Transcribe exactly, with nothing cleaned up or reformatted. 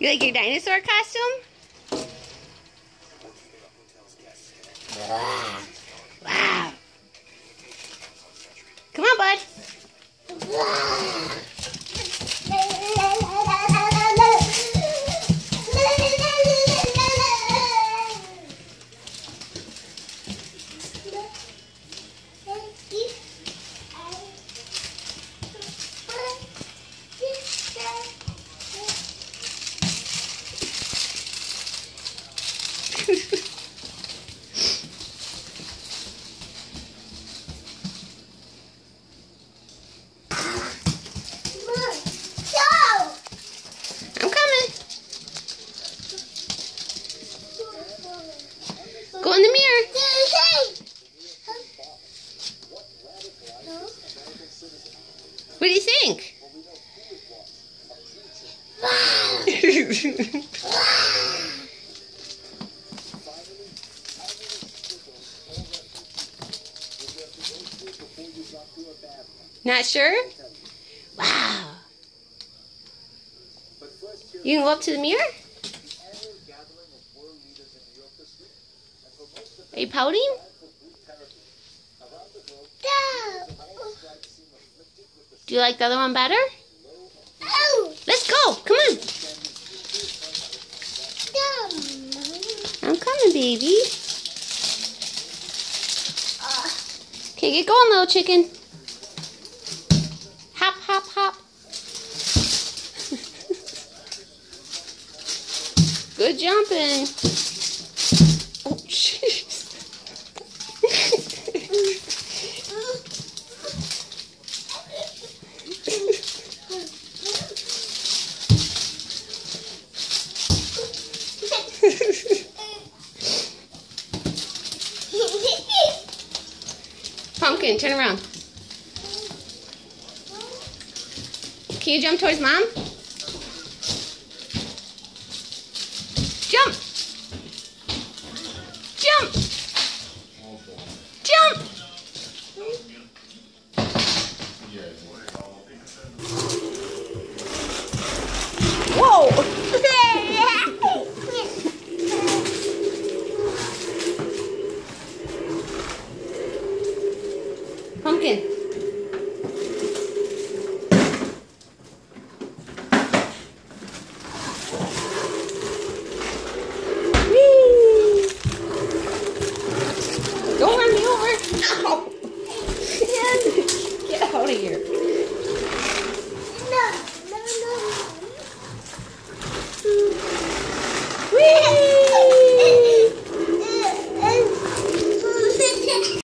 You like your dinosaur costume? Wow. Wow. Come on, bud. I'm coming. Go in the mirror. What do you think? Not sure? Wow. You can go up to the mirror? Are you pouting? Do you like the other one better? Let's go. Come on. I'm coming, baby. Okay, get going, little chicken. Hop, hop, hop. Good jumping. Oh, jeez. Pumpkin, turn around. Can you jump towards Mom? Jump! Jump! Jump! Whoa! Pumpkin. Whee! Don't run me over.